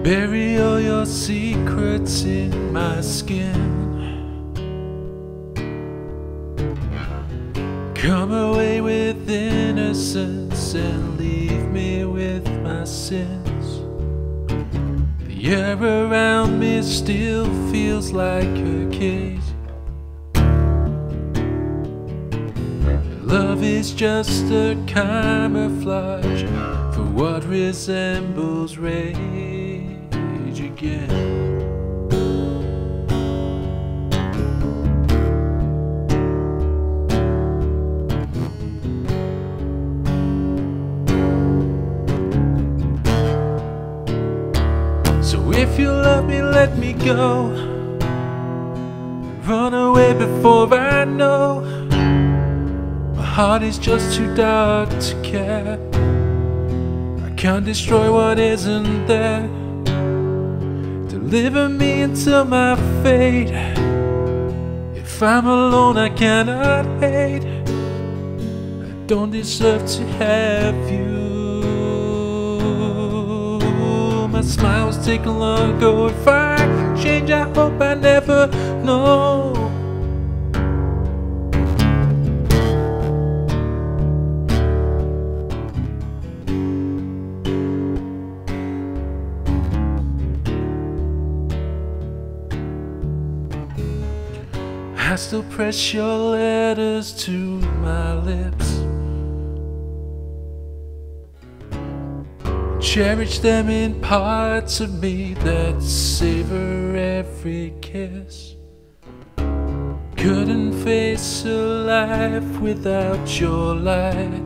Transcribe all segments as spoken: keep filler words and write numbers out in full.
Bury all your secrets in my skin. Come away with innocence and leave me with my sins. The air around me still feels like a cage. Love is just a camouflage for what resembles rage again. So if you love me, let me go. Run away before I know. My heart is just too dark to care. I can't destroy what isn't there. Deliver me into my fate. If I'm alone, I cannot hate. I don't deserve to have you. My smile was taken long ago. If I can change, I hope I never know. I still press your letters to my lips, cherish them in parts of me that savor every kiss. Couldn't face a life without your light,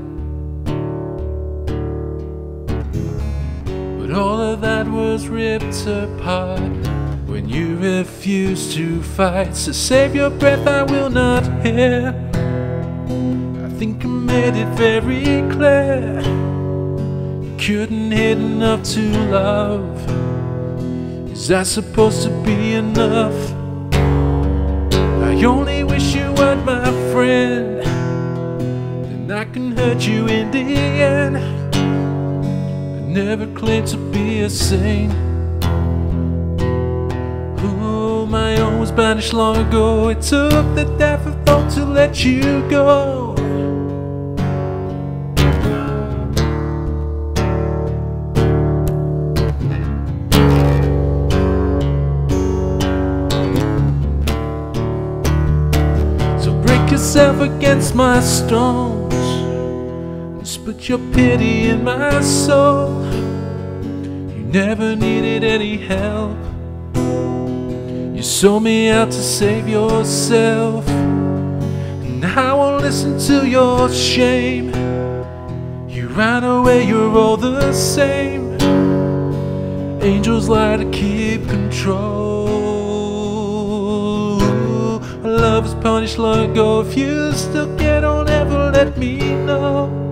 but all of that was ripped apart when you refuse to fight. So save your breath, I will not hear. I think I made it very clear. You couldn't hate enough to love. Is that supposed to be enough? I only wish you weren't my friend, then I can hurt you in the end. I never claimed to be a saint. My own was banished long ago. It took the death of thought to let you go. So break yourself against my stones and split your pity in my soul. You never needed any help. You sold me out to save yourself, and I won't listen to your shame. You ran away, you're all the same. Angels lie to keep control. My love is punished long ago. If you still care, don't ever let me know.